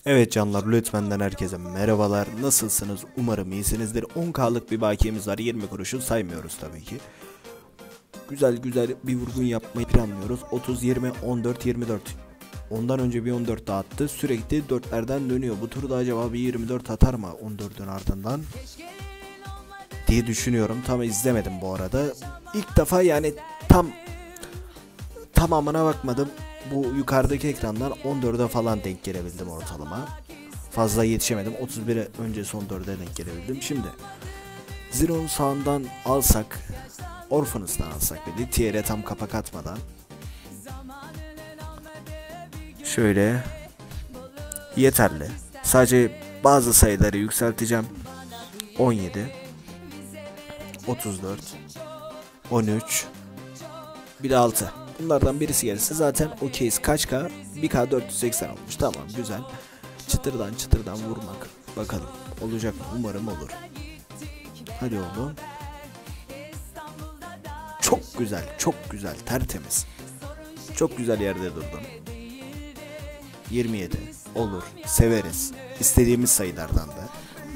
Evet canlar, lütfenden herkese merhabalar. Nasılsınız? Umarım iyisinizdir. 10K'lık bir bakiyemiz var. 20 kuruşu saymıyoruz tabii ki. Güzel güzel bir vurgun yapmayı planlıyoruz. 30, 20, 14, 24. Ondan önce bir 14 daha attı. Sürekli dörtlerden dönüyor. Bu turda acaba bir 24 atar mı 14'ün ardından diye düşünüyorum. Tam izlemedim bu arada. İlk defa yani tamamına bakmadım. Bu yukarıdaki ekrandan 14'e falan denk gelebildim ortalama. Fazla yetişemedim. 31'e önce son 4'e denk gelebildim. Şimdi Zero'nun sağından alsak, Orphanus'tan alsak dedi. Tier'e tam kapak atmadan. Şöyle yeterli. Sadece bazı sayıları yükselteceğim. 17, 34, 13, bir de 6. Bunlardan birisi gelirse zaten okeyiz. Kaç K? 1K 480 olmuş. Tamam, güzel. Çıtırdan vurmak. Bakalım olacak mı? Umarım olur. Hadi oğlum. Çok güzel, tertemiz. Çok güzel yerde durdum. 27 olur. Severiz. İstediğimiz sayılardan da.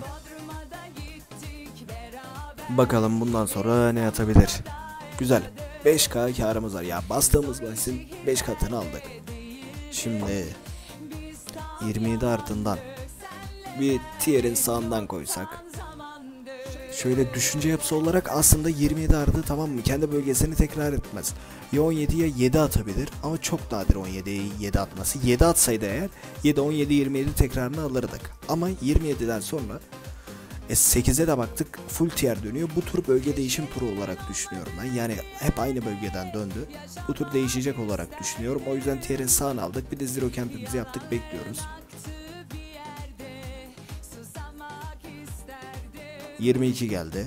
Bakalım bundan sonra ne atabilir? Güzel. 5K karımız var. Ya bastığımız bahisin 5 katını aldık. Şimdi 27 ardından bir tier'in sağından koysak. Şöyle düşünce yapısı olarak aslında 27 ardı, tamam mı? Kendi bölgesini tekrar etmez. Ya 17'ye 7 atabilir ama çok nadir 17'ye 7 atması. 7 atsaydı eğer 7, 17, 27 tekrarını alırdık. Ama 27'den sonra 8'e de baktık, full tier dönüyor. Bu tur bölge değişim turu olarak düşünüyorum ben. Yani hep aynı bölgeden döndü. Bu tur değişecek olarak düşünüyorum. O yüzden tier'in sağını aldık. Bir de zero camp'imizi yaptık, bekliyoruz. 22 geldi.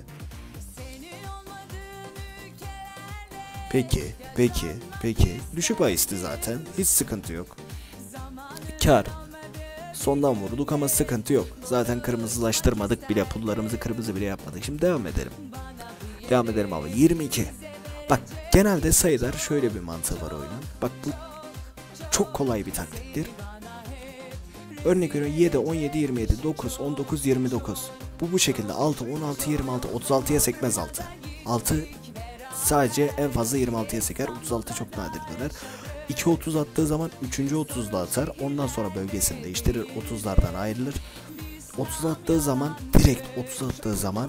Peki. Düşük bahisti zaten. Hiç sıkıntı yok. Kar. Sondan vurduk ama sıkıntı yok. Zaten kırmızılaştırmadık bile. Pullarımızı kırmızı bile yapmadık. Şimdi devam edelim abi. 22. Bak, genelde sayılar şöyle bir mantığı var oyunun. Bak, bu çok kolay bir taktiktir. Örnek veriyorum, 7, 17, 27, 9, 19, 29. Bu şekilde 6, 16, 26, 36'ya sekmez 6. 6 sadece en fazla 26'ya seker. 36 çok nadir döner. 2 30 attığı zaman 3. 30'da atar. Ondan sonra bölgesini değiştirir. 30'lardan ayrılır. 30 attığı zaman direkt 30 attığı zaman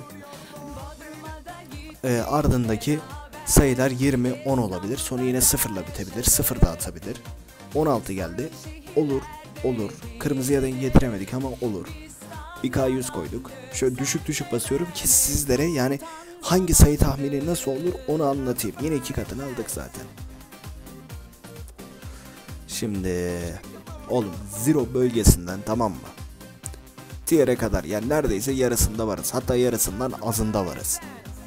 ardındaki sayılar 20, 10 olabilir. Sonra yine 0'la bitebilir. 0 da atabilir. 16 geldi. Olur. Kırmızıya denk getiremedik ama olur. 1K 100 koyduk. Şöyle düşük basıyorum ki sizlere yani hangi sayı tahmini nasıl olur onu anlatayım. Yine 2 katını aldık zaten. Şimdi oğlum zero bölgesinden, tamam mı? Tier'e kadar yani neredeyse yarısında varız. Hatta yarısından azında varız.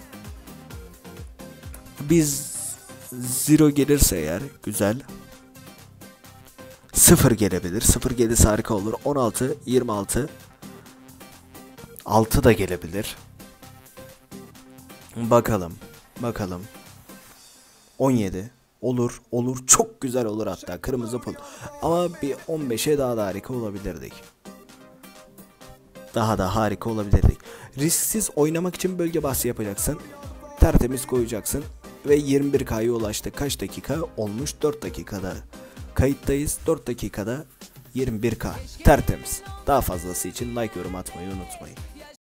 Biz zero gelirse eğer güzel. 0 gelebilir. 0 gelirse harika olur. 16, 26, 6 da gelebilir. Bakalım. 17 olur. Çok güzel olur hatta. Kırmızı pul. Ama bir 15'e daha da harika olabilirdik. Risksiz oynamak için bölge bahsi yapacaksın. Tertemiz koyacaksın. Ve 21K'ya ulaştık. Kaç dakika olmuş? 4 dakikada kayıttayız. 4 dakikada 21K. Tertemiz. Daha fazlası için like, yorum atmayı unutmayın.